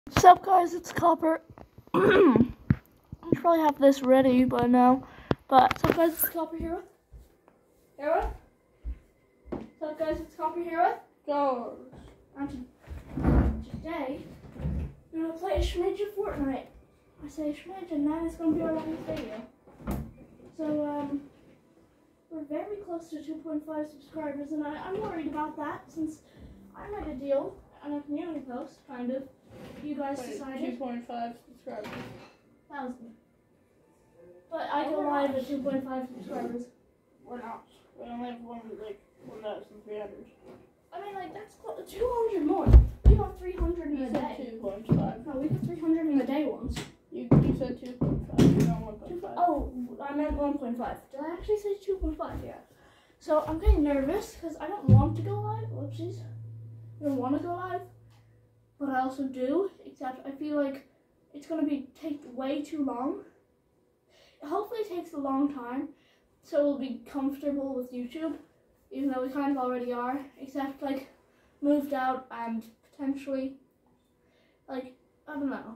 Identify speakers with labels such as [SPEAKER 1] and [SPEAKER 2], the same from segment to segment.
[SPEAKER 1] What's up, guys? It's Copper. I should probably have this ready by now. But what's up, guys? It's Copper Hero. Hero? What's up, guys? It's Copper Hero.
[SPEAKER 2] Go.
[SPEAKER 1] And today, we're gonna play a Schmidge of Fortnite. I say Schmidge, and that is gonna be our longest video. So, we're very close to 2.5 subscribers, and I'm worried about that since I made a deal on a community post, kind of. You guys decided
[SPEAKER 2] 2.5 subscribers.
[SPEAKER 1] 1,000. But I go live at 2.5 subscribers.
[SPEAKER 2] We're not. We only have 1,300.
[SPEAKER 1] I mean, like, that's 200 more. We got 300 in
[SPEAKER 2] You
[SPEAKER 1] a
[SPEAKER 2] said
[SPEAKER 1] day.
[SPEAKER 2] 2.5.
[SPEAKER 1] No, we got 300 in a day once.
[SPEAKER 2] You said 2.5. Not 1.5.
[SPEAKER 1] Oh, I meant 1.5. Did I actually say 2.5? Yeah. So I'm getting nervous because I don't want to go live. Whoopsies. I don't want to go live. But I also do, except I feel like it's going to take way too long. Hopefully it takes a long time, so we'll be comfortable with YouTube, even though we kind of already are, except like moved out and potentially, like, I don't know.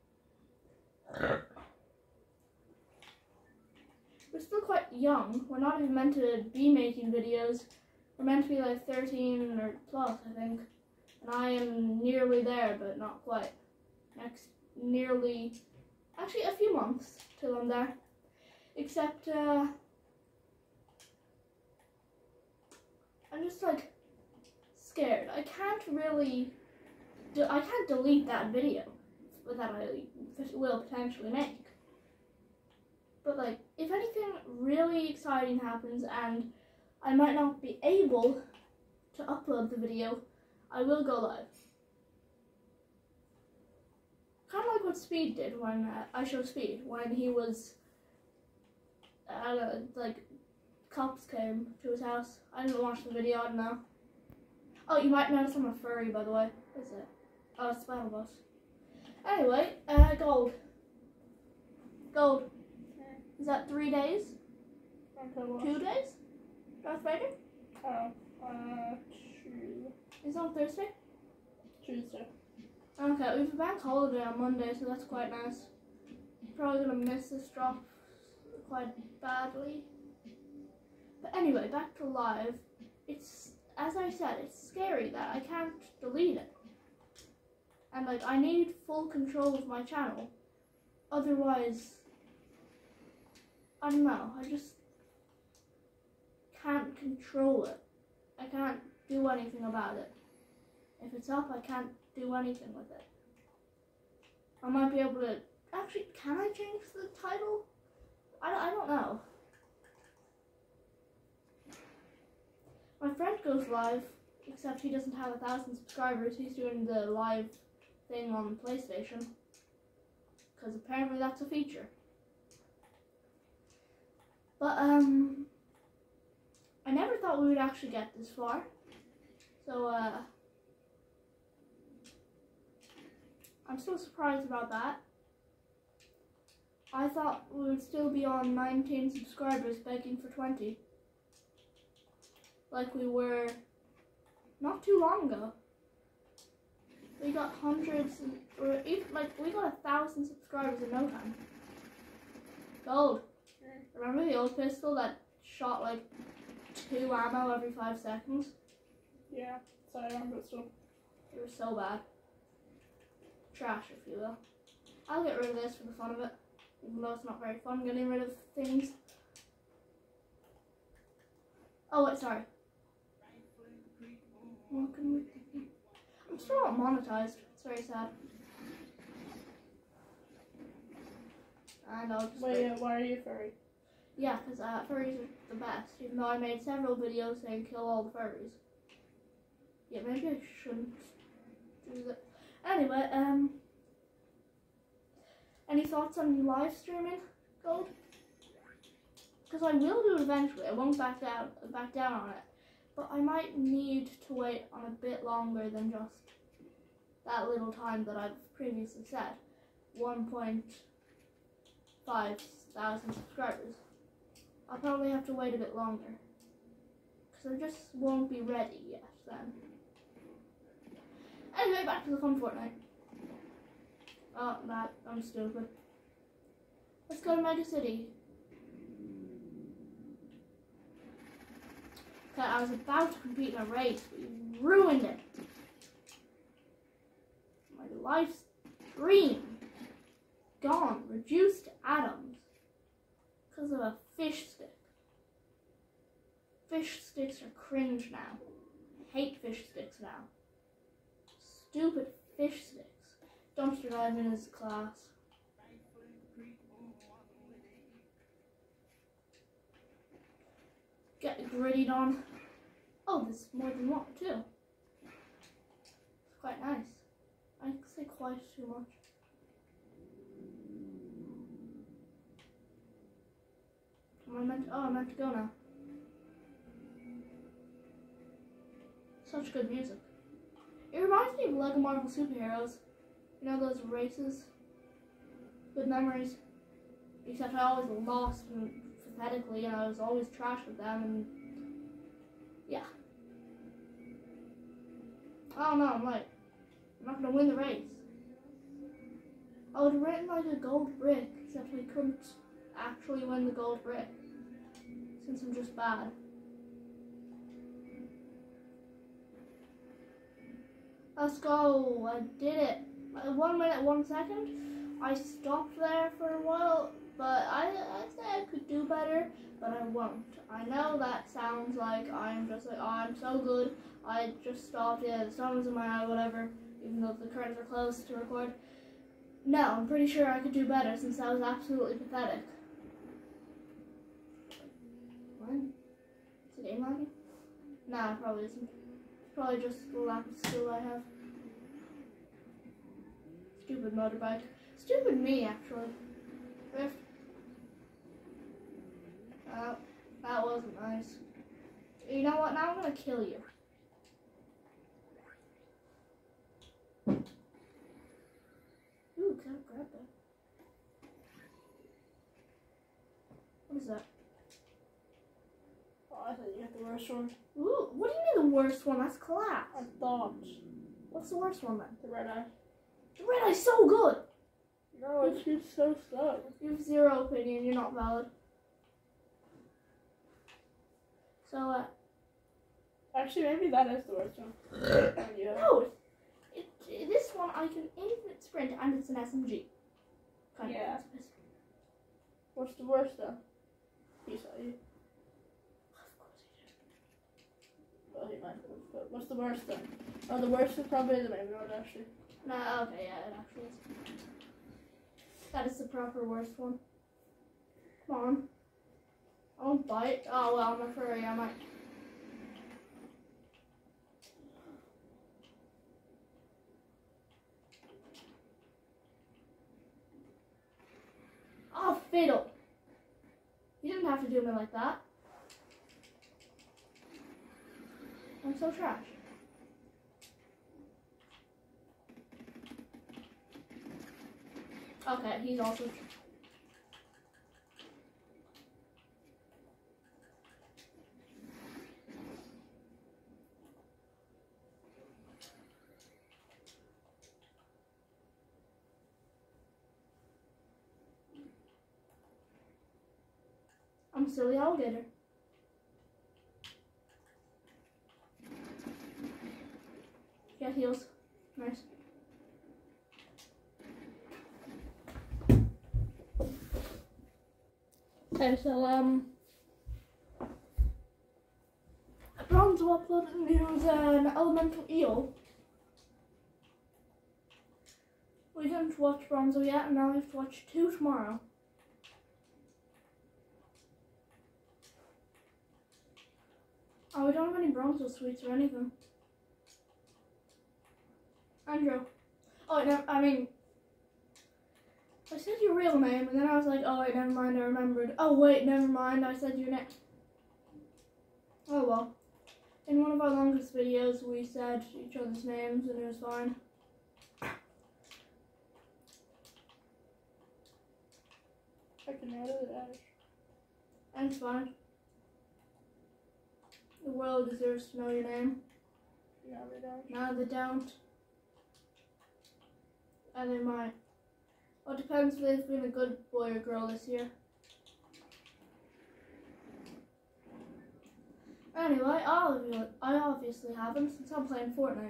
[SPEAKER 1] We're still quite young. We're not even meant to be making videos. We're meant to be like 13 or plus, I think. And I am nearly there, but not quite. Actually a few months till I'm there. Except, I'm just like scared. I can't delete that video that I will potentially make. But like, if anything really exciting happens and I might not be able to upload the video, I will go live. Kind of like what Speed did when I showed Speed when he was, like, cops came to his house. I didn't watch the video, I don't know. Oh, you might notice I'm a furry, by the way. What is it? Oh, it's Battle Bus. Anyway, gold. Gold. Is that 3 days? 2 days? Darth Vader?
[SPEAKER 2] True.
[SPEAKER 1] Is it on Thursday?
[SPEAKER 2] Tuesday.
[SPEAKER 1] Okay, we have a bank holiday on Monday, so that's quite nice. Probably gonna miss this drop quite badly. But anyway, back to live. It's, as I said, it's scary that I can't delete it. And like, I need full control of my channel. Otherwise, I don't know, I just can't control it. I can't do anything about it. If it's up, I can't do anything with it. I might be able to, actually, can I change the title? I don't know. My friend goes live, except he doesn't have 1,000 subscribers. He's doing the live thing on PlayStation, because apparently that's a feature. But, I never thought we would actually get this far. So, I'm still surprised about that. I thought we would still be on 19 subscribers begging for 20. Like we were not too long ago. We got hundreds, or even, like, we got 1,000 subscribers in no time. Gold. Remember the old pistol that shot like 2 ammo every 5 seconds?
[SPEAKER 2] Yeah, so I remember it still.
[SPEAKER 1] It was so bad. Trash, if you will. I'll get rid of this for the fun of it, even though it's not very fun getting rid of things. Oh wait, sorry. I'm still not monetized. It's very sad. And I'll just
[SPEAKER 2] Wait, why are you furry?
[SPEAKER 1] Yeah, because furries are the best, even though I made several videos saying kill all the furries. Yeah, maybe I shouldn't do that. Anyway, any thoughts on live streaming, Gold? Because I will do it eventually. I won't back down on it. But I might need to wait on a bit longer than just that little time that I've previously said. 1.5 thousand subscribers. I'll probably have to wait a bit longer. Because I just won't be ready yet then. Anyway, back to the fun Fortnite. Oh, I'm stupid. Let's go to Mega City. Okay, I was about to compete in a race, but you ruined it. My life's dream. Gone. Reduced to atoms. Because of a fish stick. Fish sticks are cringe now. I hate fish sticks now. Stupid fish sticks. Dumpster diving is class. Get grittied on. Oh, there's more than one too. It's quite nice. I say quite too much. I'm meant to go now. Such good music. It reminds me of Lego Marvel Superheroes. You know those races? Good memories. Except I always lost pathetically, and I was always trash with them, and yeah. I don't know, I'm not gonna win the race. I would have written like a gold brick, except we couldn't actually win the gold brick, since I'm just bad. Let's go, I did it. 1 minute, 1 second. I stopped there for a while, but I say I could do better, but I won't. I know that sounds like I'm just like, oh, I'm so good. I just stopped, yeah, the sun was in my eye, whatever, even though the curtains are closed to record. No, I'm pretty sure I could do better since that was absolutely pathetic. What? Is the game lagging? Nah, it probably isn't. It's probably just the lack of skill I have. Stupid motorbike. Stupid me, actually. Drift. Oh, that wasn't nice. You know what? Now I'm gonna kill you. Ooh, can I grab that? What is that?
[SPEAKER 2] Oh, I thought you got the worst one.
[SPEAKER 1] Ooh, what do you mean the worst one? That's class.
[SPEAKER 2] I thought.
[SPEAKER 1] What's the worst one then?
[SPEAKER 2] The red eye.
[SPEAKER 1] The red eye's so good.
[SPEAKER 2] No, it's just so slow.
[SPEAKER 1] You have zero opinion. You're not valid. So,
[SPEAKER 2] Actually, maybe that is the worst one. Yeah.
[SPEAKER 1] no, this one I can infinite sprint and it's an SMG. Kind
[SPEAKER 2] Yeah.
[SPEAKER 1] of.
[SPEAKER 2] What's the worst though? He saw you.
[SPEAKER 1] Of course he did.
[SPEAKER 2] Well, he might have. But what's the worst then? Oh, the worst is probably the main road, actually.
[SPEAKER 1] No, okay, yeah, it actually is. That is the proper worst one. Come on. I won't bite. Oh, well, I'm a furry, I might. Oh, fiddle. You didn't have to do me like that. I'm so trash. Okay, he's also I'm a silly alligator. Yeah, heals. Nice. Okay, so Bronzo uploaded news an elemental eel. We didn't watch Bronzo yet, and now we have to watch 2 tomorrow. Oh, we don't have any Bronzo sweets or anything. Andrew. Oh, no, I mean, I said your real name, and then I was like, oh wait, never mind, I remembered. Oh wait, never mind, I said your name. Oh well. In one of our longest videos, we said each other's names, and it was fine.
[SPEAKER 2] I can handle it, Ash.
[SPEAKER 1] And it's fine. The world deserves to know your name.
[SPEAKER 2] No, they don't.
[SPEAKER 1] No, they don't. And they might. Well, it depends if they've been a good boy or girl this year. Anyway, I obviously haven't since I'm playing Fortnite.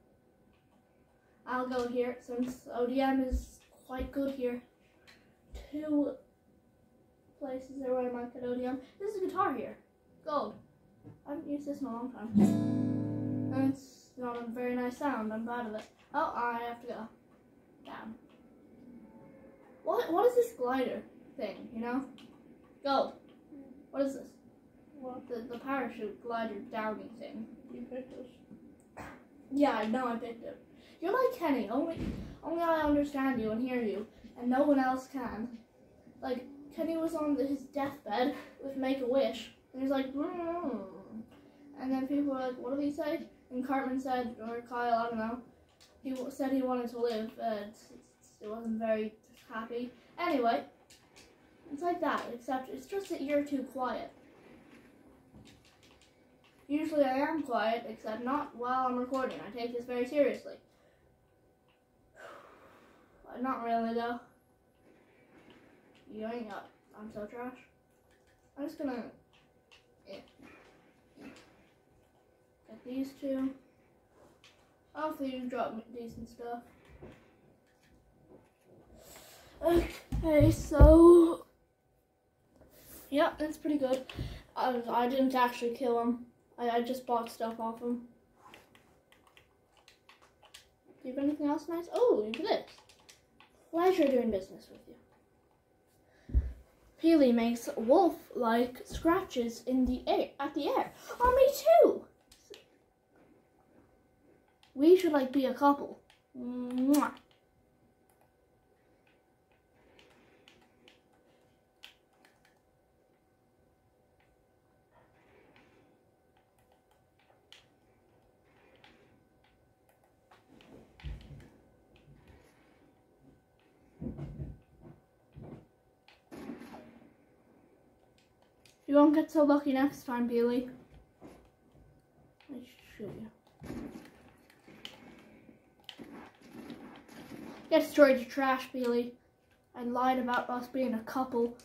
[SPEAKER 1] I'll go here since ODM is quite good here. 2 places are where I might get ODM. This is a guitar here. Gold. I haven't used this in a long time. And it's not a very nice sound. I'm bad at it. Oh, I have to go. Damn. What is this glider thing, you know? Gold. What is this?
[SPEAKER 2] What?
[SPEAKER 1] The parachute glider downy thing.
[SPEAKER 2] You picked this.
[SPEAKER 1] Yeah, I know I picked it. You're like Kenny. Only I understand you and hear you, and no one else can. Like, Kenny was on his deathbed with Make-A-Wish, and he's like, mm. And then people were like, what did he say? And Cartman said, or Kyle, I don't know, he said he wanted to live, it wasn't very happy. Anyway, it's like that, except it's just that you're too quiet. Usually I am quiet, except not while I'm recording. I take this very seriously. Not really, though. Yoink up. I'm so trash. I'm just gonna get these 2. Hopefully you drop me decent stuff. Okay, so yeah, that's pretty good. I didn't actually kill him. I just bought stuff off him. Do you have anything else nice? Oh, look at this. Pleasure doing business with you. Peely makes wolf-like scratches in the air, at the air. Oh, me too. We should like be a couple. Mwah. You won't get so lucky next time, Peely. I shoot you. Get destroyed, you trash, Peely. I lied about us being a couple.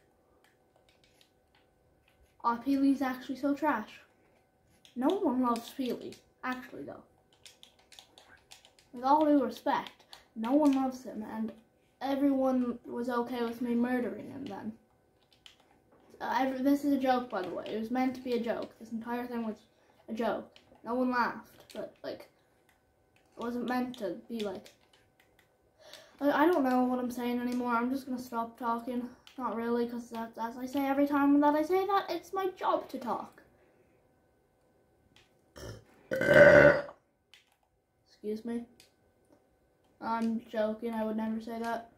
[SPEAKER 1] Aw, Peely's actually so trash. No one loves Peely. Actually, though. With all due respect, no one loves him, and everyone was okay with me murdering him then. This is a joke, by the way. It was meant to be a joke. This entire thing was a joke. No one laughed, but, like, it wasn't meant to be, like... I don't know what I'm saying anymore. I'm just gonna stop talking. Not really, because as I say every time that I say that, it's my job to talk. Excuse me. I'm joking. I would never say that.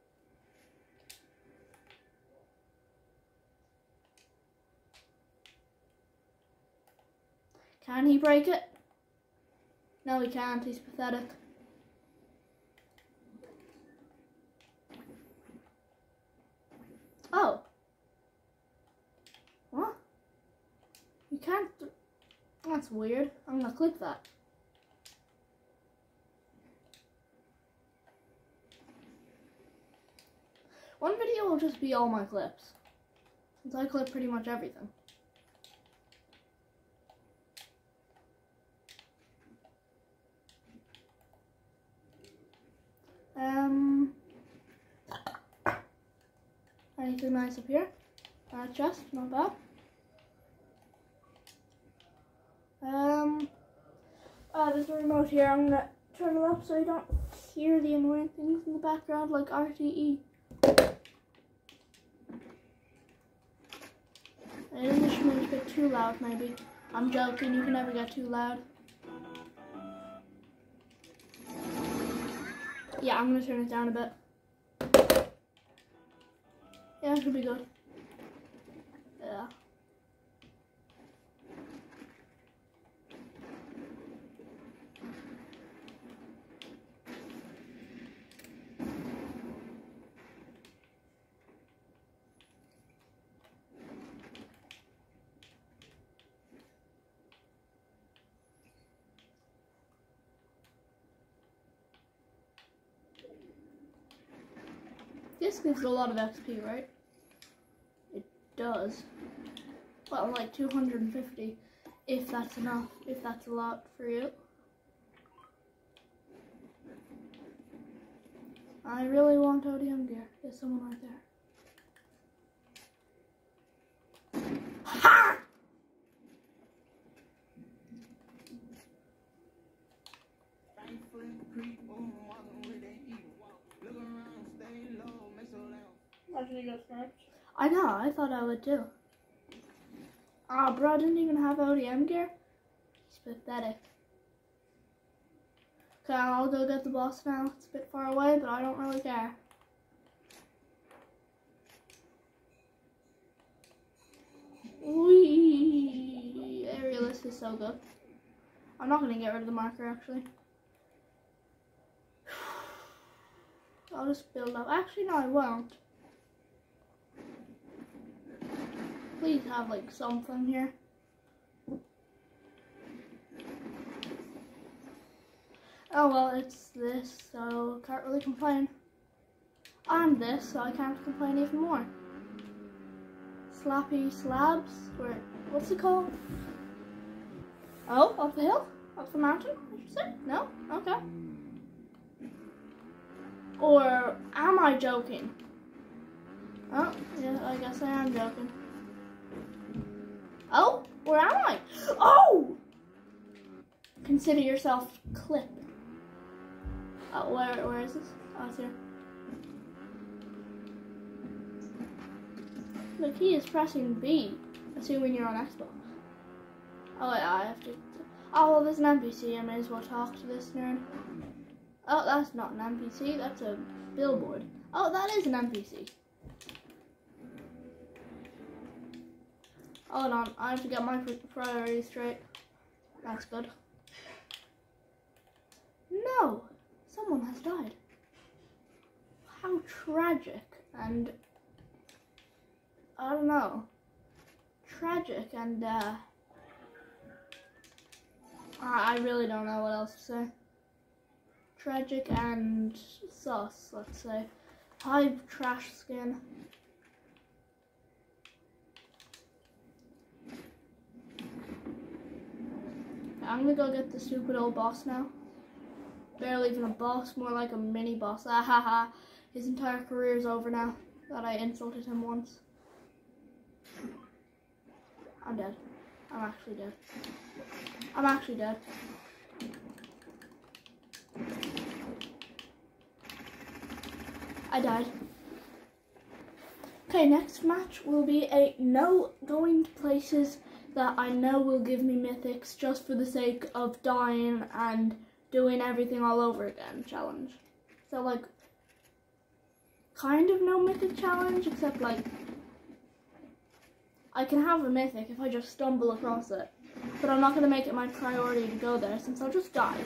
[SPEAKER 1] Can he break it? No, he can't. He's pathetic. Oh. What? You can't... That's weird. I'm gonna click that. One video will just be all my clips, since I clip pretty much everything. Anything nice up here? Chest, not bad. There's a remote here. I'm gonna turn it up so you don't hear the annoying things in the background like RTE. I think this should be a bit too loud, maybe. I'm joking, you can never get too loud. Yeah, I'm gonna turn it down a bit. Yeah, it should be good. Yeah. This gives a lot of XP, right? It does. Well, like 250, if that's enough, if that's a lot for you. I really want ODM gear. There's someone right there. Ha!
[SPEAKER 2] Imagine you got sniped.
[SPEAKER 1] I know, I thought I would too. Ah, bro, didn't even have ODM gear? It's pathetic. Okay, I'll go get the boss now. It's a bit far away, but I don't really care. Whee! Aerialist is so good. I'm not gonna get rid of the marker actually. I'll just build up. Actually, no, I won't. Please have like something here. Oh well, it's this, so can't really complain. I'm this, so I can't complain even more. Slappy slabs? Where? What's it called? Oh, up the hill? Up the mountain, I should say? No? Okay. Or am I joking? Oh, yeah, I guess I am joking. Oh, where am I? Oh! Consider yourself clipped. Oh, where is this? Oh, it's here. Look, he is pressing B, assuming you're on Xbox. Oh wait, I have to. Oh, well, there's an NPC. I may as well talk to this nerd. Oh, that's not an NPC. That's a billboard. Oh, that is an NPC. Hold on, I have to get my priorities straight. That's good. No, someone has died. How tragic and I don't know. Tragic and I really don't know what else to say. Tragic and sus, let's say. High trash skin. I'm gonna go get the stupid old boss now. Barely even a boss, more like a mini boss. Ah ha ha. His entire career is over now that I insulted him once. I'm dead. I'm actually dead. I'm actually dead. I died. Okay, next match will be a no going to places that I know will give me mythics just for the sake of dying and doing everything all over again challenge. So like, kind of no mythic challenge, except like, I can have a mythic if I just stumble across it. But I'm not going to make it my priority to go there since I'll just die.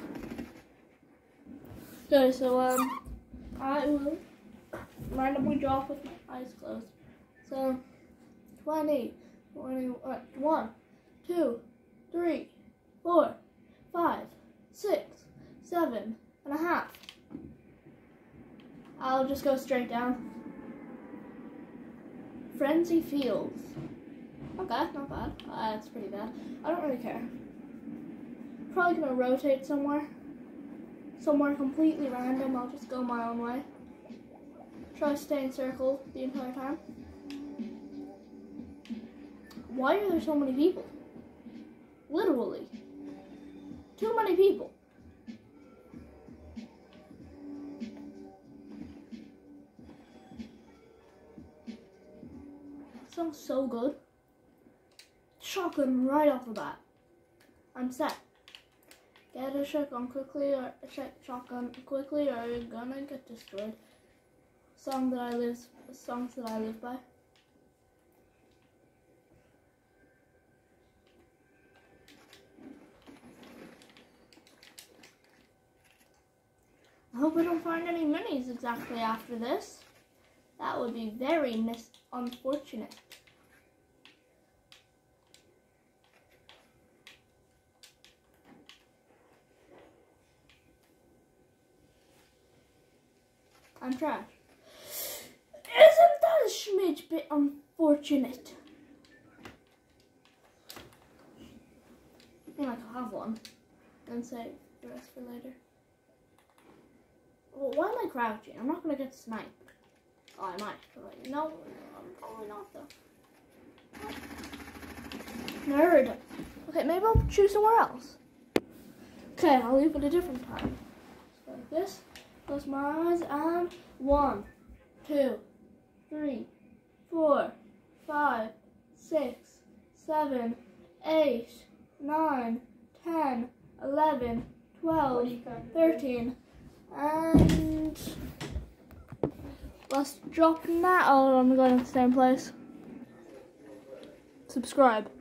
[SPEAKER 1] Okay, so I will randomly draw with my eyes closed. So, 20, 1, 2, 3, 4, 5, 6, 7 and a half. I'll just go straight down. Frenzy Fields. Okay, not bad. That's pretty bad. I don't really care. Probably gonna rotate somewhere. Somewhere completely random. I'll just go my own way. Try to stay in circle the entire time. Why are there so many people? Literally. Too many people. Sounds so good. Shotgun right off the bat. I'm set. Get a shotgun quickly or you're gonna get destroyed. Songs that I live by. I hope I don't find any minis exactly after this. That would be very unfortunate. I'm trash. a smidge bit unfortunate. I might have one and save the rest for later. Well, why am I crouching? I'm not gonna get sniped. Oh, I might. But no, I'm probably not though. Nerd. Okay, maybe I'll choose somewhere else. Okay, I'll leave at a different time. So like this. Close my eyes and 1, 2, 3, 4, 5, 6, 7, 8, 9, 10, 11, 12, 13, and let's drop now. Oh, I'm going to the same place. Subscribe.